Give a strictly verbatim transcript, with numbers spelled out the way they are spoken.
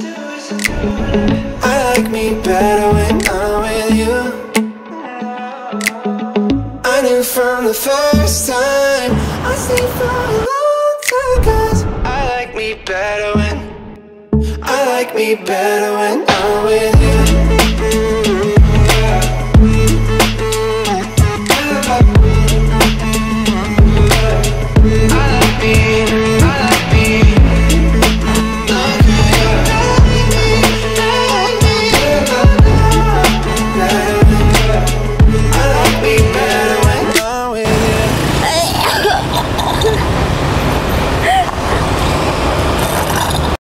I like me better when I'm with you. I knew from the first time, I stayed for a long time. Cause I like me better when I like me better when I'm with you.